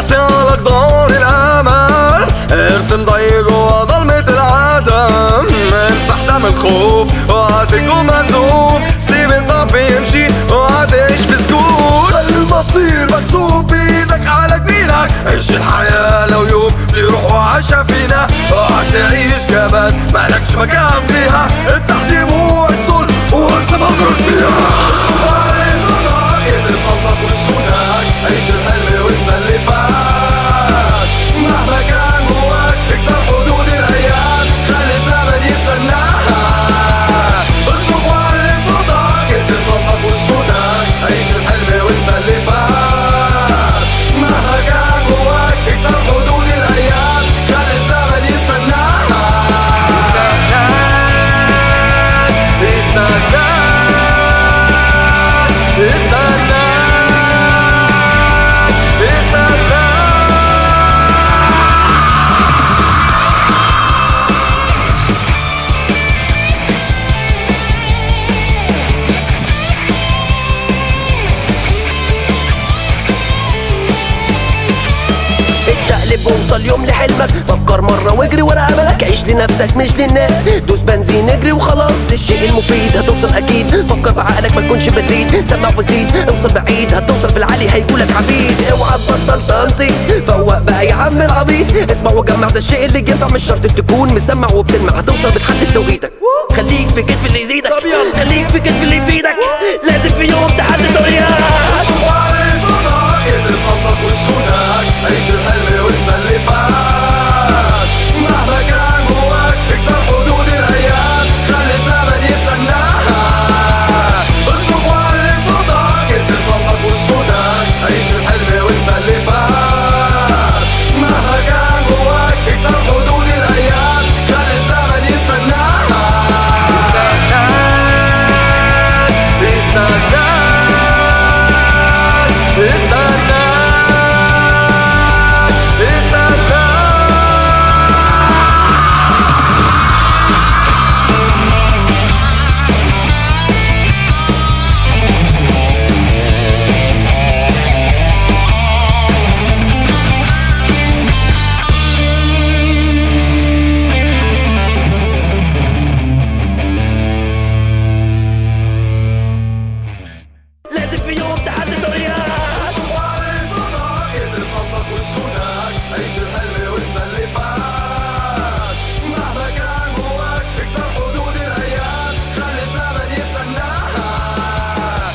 سيالك دار الامل، ارسم ضي جوا ظلمة العدم، امسح دم الخوف وهتكون مهزوم، سيب الضعف يمشي وهتعيش في سكون. المصير مكتوب بايدك على جبينك، عيش الحياة لو يوم بيروح وعاشها فينا، وهتعيش كمان مالكش مكان فيها، امسح دموع الظلم وارسم هجرك بيها. صوتك وسكوتك، عيش الحلم وانسى اللي فات، مهما كان جواك اكسر حدود الايام، خلي الزمن يستناك. اصرخ وعلي صوتك، ادي صوتك وسكوتك، عيش الحلم وانسى اللي فات، مهما كان جواك اكسر حدود الايام، خلي الزمن يستناك. وصل يوم لحلمك، فكر مرة واجري ورا املك، عيش لنفسك مش للناس، دوس بنزين اجري وخلاص للشيء المفيد هتوصل اكيد، فكر بعقلك ما تكونش بتريد، سمع وزيد اوصل بعيد هتوصل في العالي هيقولك عبيد، اوعى تبطل تنطيط، فوق بقى يا عم العبيط، اسمع وجمع ده الشيء اللي ينفع مش شرط تكون مسمع وبتلمع، هتوصل بتحدد توقيتك، خليك في كتف اللي يزيدك، خليك في كتف اللي